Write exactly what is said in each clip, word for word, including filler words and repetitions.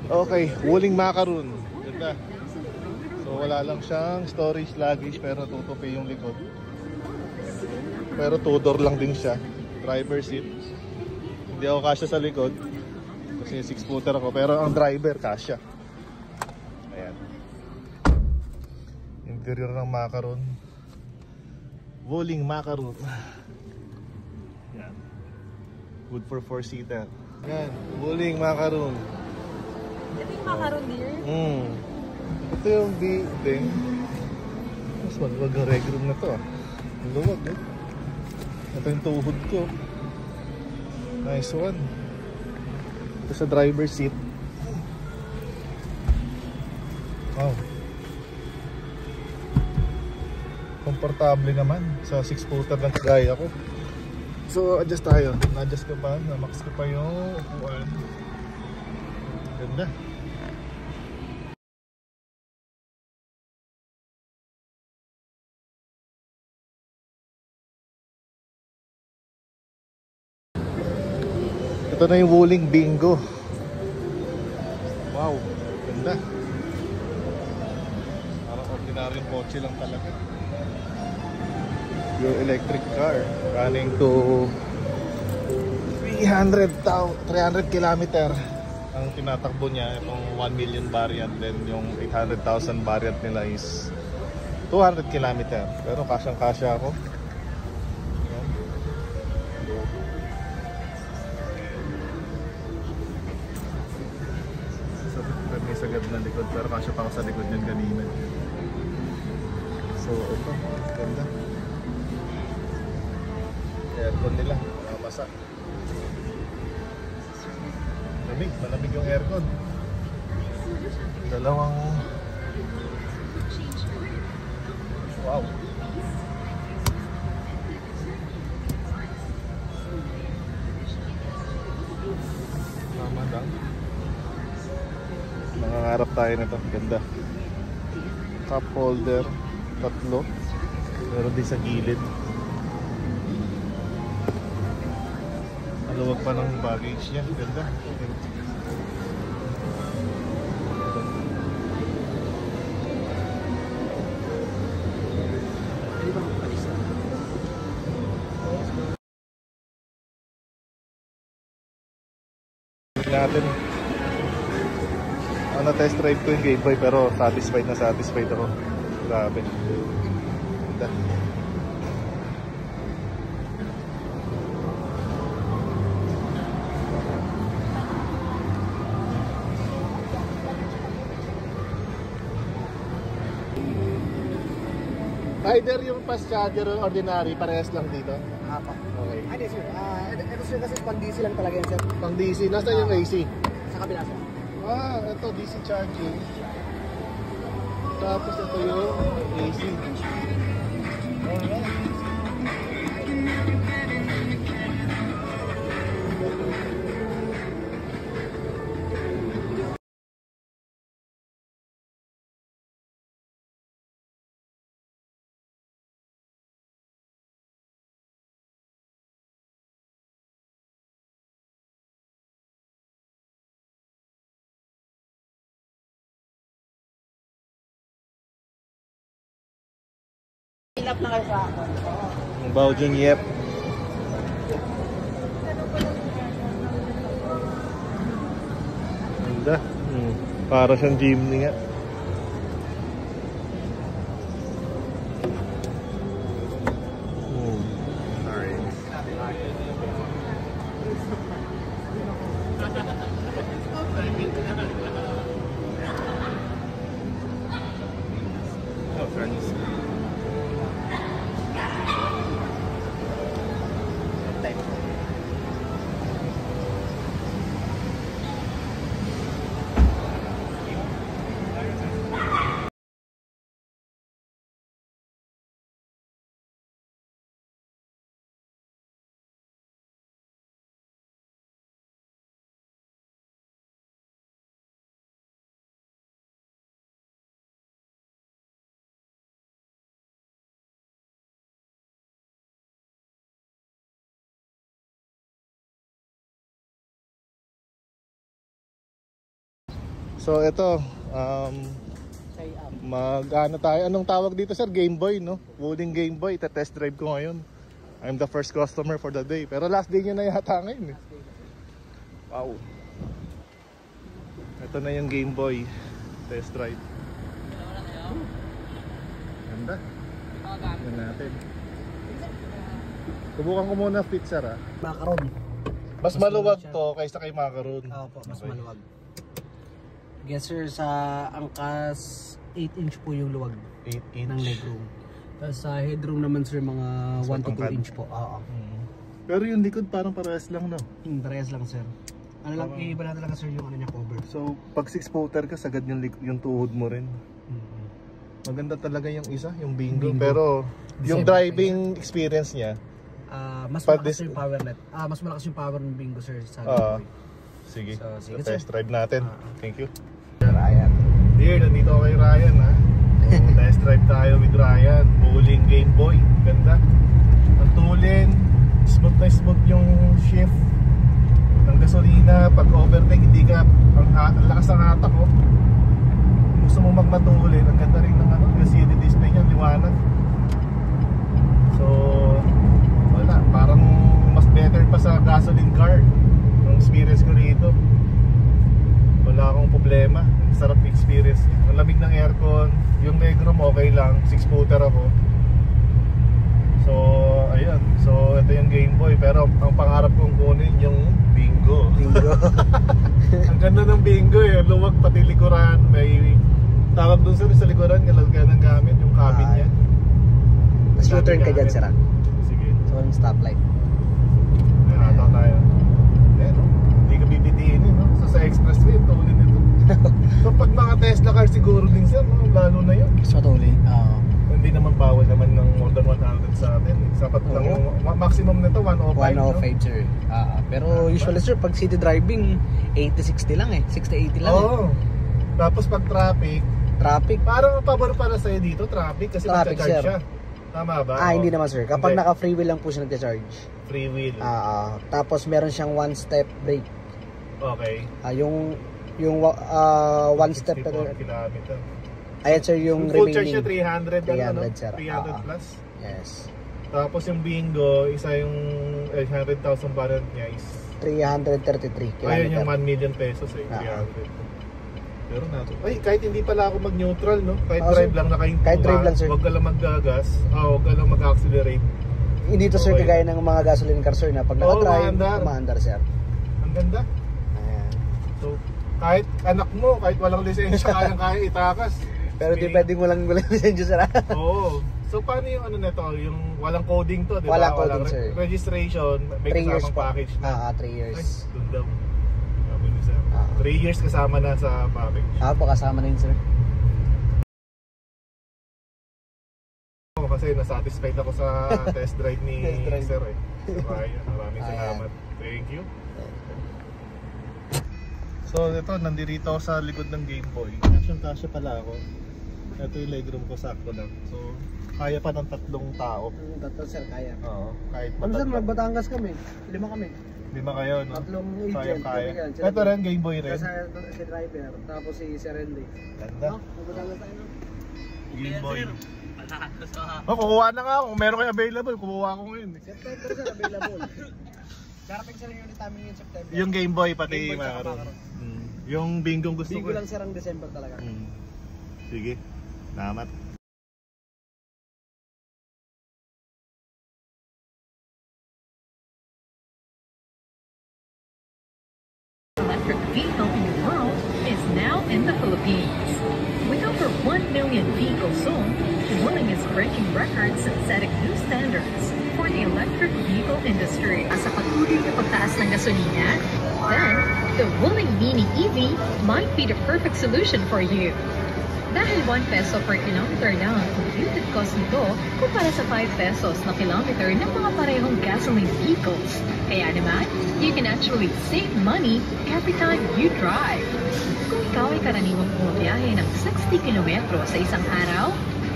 Okay, Wuling Macaroon. Ganda. So wala lang siyang storage luggage pero tutupi yung likod. Pero two door lang din siya. Driver seat. Hindi ako kasya sa likod kasi six footer ako, pero ang driver kasya. Ayan. Interior ng Macaroon. Wuling Macaroon. Yan. Good for four seater. Yan, Wuling Macaroon. Ito yung Macaroon dear? Hmm. Ito yung building. Mas magwag ang reg room na to ah. Ang luwag eh. Ito yung tuhod ko. Nice one. Ito sa driver seat. Wow. Komportable naman sa six footer ng kagaya ko. So adjust tayo. Na-adjust ko pa. Na-max ko pa yung upuan. Ganda. Ito na yung Wuling Bingo. Wow, ganda. Parang ordinaryong kotse lang talaga. Your electric car running to three hundred kilometer. Ang tinatakbo niya itong one million variant, then yung eight hundred thousand variant nila is two hundred kilometer. Pero kasyang kasya ako. May sagad na likod pero kasya pa ako sa likod yun kanina. So ito, ganda. Aircon nila, nakabasa. Malamig, malamig yung aircon. Dalawang wow. Tama lang. Nangangarap tayo nito, ganda. Cup holder, tatlo. Meron din sa gilid. Maluwag pa ng baggage niya, ganda. Natin. Ano, test drive ko yung Game Boy pero satisfied na satisfied ako. Grabe. Ganda. Either yung fast charger or ordinary, parehas lang dito? Apa. Okay. Ano sir? Ah, ito sir kasi pang D C lang talaga yan sir. Pang D C, nasa yung A C? Sa kabila sir. Ah, ito D C charging. Tapos ito yung A C. Alright. Pinap na kayo sa ako. Ang Baojun Yep. Ganda. Hmm. Para siyang jeepney nga. Hmm. Sorry. Oh, friends. So ito, um, Say up. mag-ano tayo, anong tawag dito sir? Game Boy, no? Wuling Game Boy, ita-test drive ko ngayon. I'm the first customer for the day. Pero last day nyo na yata ngayon eh. Wow. Ito na yung Game Boy test drive. Ganda. Ganda natin. Subukan ko muna fit sir ah. Macaron. Mas maluwag to kaysa kay Macaron. Opo, mas Okay. maluwag. Yes sir, sa angkas eight inch po yung luwag eight inch. ng legroom. Tapos sa headroom naman sir, mga So, one to two tangkad. inch po. Oo. Mm. Pero yung likod parang parehas lang no. Hmm, parehas lang sir. Ano lang, Parang- iiba na talaga sir yung ano niya cover. So pag six footer ka sagad yung, lik- yung tuhod mo rin. Mm-hmm. Maganda talaga yung isa, yung bingo. Bingo. Pero yung December driving experience niya, Ah, mas Pag malakas dis- yung power net. Ah, mas malakas yung power ng bingo sir sa Ah. Game Boy. sige, So, sige, test sir. drive natin. Ah. Thank you. Ryan. Dear, nandito ako kay Ryan ha. So, test drive tayo with Ryan. Bowling Game Boy. Ganda. Ang tulin, smooth na smooth yung shift ng gasolina. Pag overtake, hindi ka, ang, ang lakas ng hatak ko. Gusto mo magmatulin, ang ganda rin ng ano, L C D display niya, liwanag. So, wala, parang mas better pa sa gasoline car yung experience ko rito. Wala akong problema, sarap yung experience niya. Ang lamig ng aircon, yung legroom okay lang, six footer ako. So, ayun, so ito yung Game Boy, pero ang pangarap kong kunin yung bingo. Bingo. Ang ganda ng bingo eh, luwag pati likuran, may tawag dun sir sa likuran, nilagyan ng gamit, yung cabin Ah, niya. Tapos U-turn ka dyan sir. ah. Sige. So yung stoplight. Ayan, ataw tayo. Ayan, oh. Hindi ka bibitiin eh, no? So sa expressway, tulin nito. So pag mga Tesla car siguro din sir, no? Lalo na yun. Mas matuli. Oo. Hindi naman bawal naman ng more than one hundred sa atin. Sapat lang Oo. yung ma- maximum nito one oh five. one oh no? five sir. Ah, pero usually sir, pag city driving, eighty sixty lang eh. sixty eighty lang eh. Oo. Tapos pag traffic, Traffic. parang pabor pala sa'yo dito, traffic, kasi Traffic, magcha-charge sir. siya. Tama ba? Ah, Oo. hindi naman sir. Kapag Hindi. naka free wheel lang po siya nagcha-charge. Free wheel. Ah, ah. Tapos meron siyang one step brake. Okay. Ah, yung yung ah, one step sixty-four kilometer. ayan sir yung Yung full charge remaining. siya three hundred, three ano, hundred, sir. three hundred Ah, ah. plus. Yes. Tapos yung bingo, isa yung eight hundred thousand variant niya is three hundred thirty-three ayun yung kilometer. one million pesos eh, Ah. three hundred. Pero nato. Ay, kahit hindi pala ako mag-neutral, no? Kahit Oh, drive sir. lang nakahinto Kahit drive ka, lang, sir. Huwag ka lang maggagas, ah, huwag ka lang mag-accelerate. Hindi to sir Okay. kagaya ng mga gasoline car sir na pag Oo, naka-drive, umaandar. umaandar sir. Ang ganda. Ayan. So, kahit anak mo, kahit walang lisensya, kayang-kaya itakas. Pero May- depende mo lang walang lisensya sir. Oo. So, paano yung ano nito? Yung walang coding to, di ba? Walang coding, re- sir. registration, may three years kasamang po. package na. Ah, ah, three Ay, years. dun daw. Sabi ni sir. Ah. three years kasama na sa package. Ah, po kasama na yun sir. Ako kasi nasatisfied ako sa test drive ni Test drive. sir eh. So, Ryan, maraming Ayan. salamat. Thank you. So ito, nandito ako sa likod ng Game Boy. Action kasya pala ako. Ito yung legroom ko, sakto lang. So, kaya pa ng tatlong tao. Tatlo sir kaya. Oo, kahit Ano sir, matatlo. magbatangas kami. Lima kami. Lima kayo, no? Tatlong Kaya, agent. kaya. Yan, sila Ito po. rin, Game Boy rin. Kasi si driver, tapos si Sir Randy. Ganda. No? Magbatangas tayo no? Game Boy. Oh, kukuha na nga ako. Kung meron kayo available, kukuha ko ngayon. eh. September sir, available. Darating sir yung ulit namin yung September. Yung Game Boy pati Game Boy tsaka meron. Macaron. Mm. Yung bingong gusto Bigo ko. lang sir ang December talaga. Mm. Sige. Salamat. Electric vehicle in the world is now in the Philippines. With over one million vehicles sold, Wuling is breaking records and setting new standards for the electric vehicle industry. Sa patuloy na pagtaas ng gasolina, then the Wuling Mini E V might be the perfect solution for you. Dahil one peso per kilometer lang ang computed cost nito kumpara sa five pesos na kilometer ng mga parehong gasoline vehicles. Kaya naman, you can actually save money every time you drive. Kung ikaw ay karaniwang bumabiyahe ng sixty kilometro sa isang araw,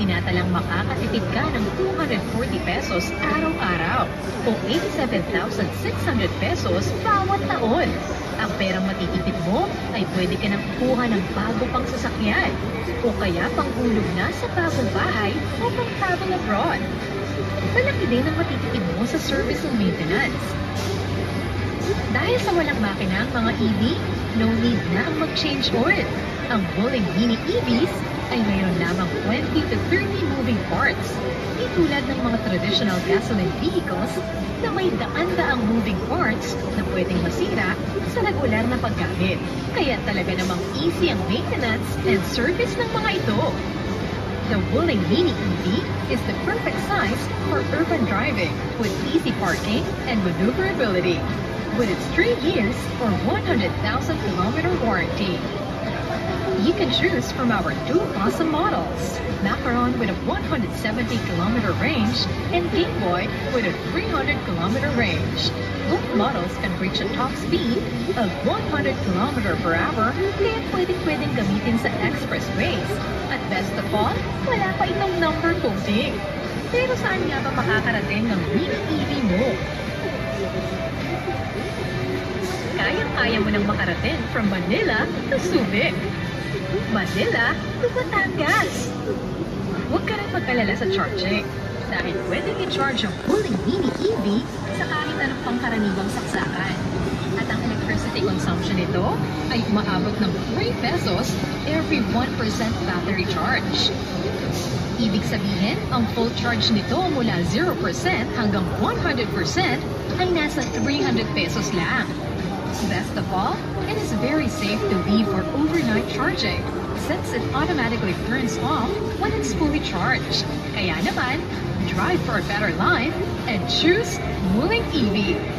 Itinatalang makakatipid ka ng two hundred forty pesos araw-araw o eighty-seven thousand six hundred pesos bawat taon. Ang perang matitipid mo ay pwede ka nang kuha ng bago pang sasakyan o kaya panghulog na sa bagong bahay o pang-travel abroad. Malaki din ang matitipid mo sa service and maintenance. Dahil sa walang makina ang mga E V, no need na ang mag-change oil. Ang Wuling Mini E Vs ay mayroon lamang twenty to thirty moving parts. Di tulad ng mga traditional gasoline vehicles na may daan-daang moving parts na pwedeng masira sa regular na paggamit. Kaya talaga namang easy ang maintenance and service ng mga ito. The Wuling Mini E V is the perfect size for urban driving with easy parking and maneuverability. With its three years or one hundred thousand kilometer warranty. You can choose from our two awesome models, Macaron with a one hundred seventy kilometer range and Game Boy with a three hundred kilometer range. Both models can reach a top speed of one hundred kilometers per hour kaya pwedeng-pwedeng gamitin sa expressways. At best of all, wala pa itong number coating. Pero saan nga ba makakarating ng Mini E V mo? Kayang-kaya mo nang makarating from Manila to Subic. Manila to Batangas. Huwag ka rin mag-alala sa charging dahil pwedeng i-charge ang Wuling Mini E V sa kahit anong pangkaraniwang saksakan. At ang electricity consumption nito ay umaabot ng three pesos every one percent battery charge. Ibig sabihin, ang full charge nito mula zero percent hanggang one hundred percent ay nasa three hundred pesos lang. Best of all, it is very safe to leave for overnight charging since it automatically turns off when it's fully charged. Kaya naman, drive for a better life and choose Wuling E V.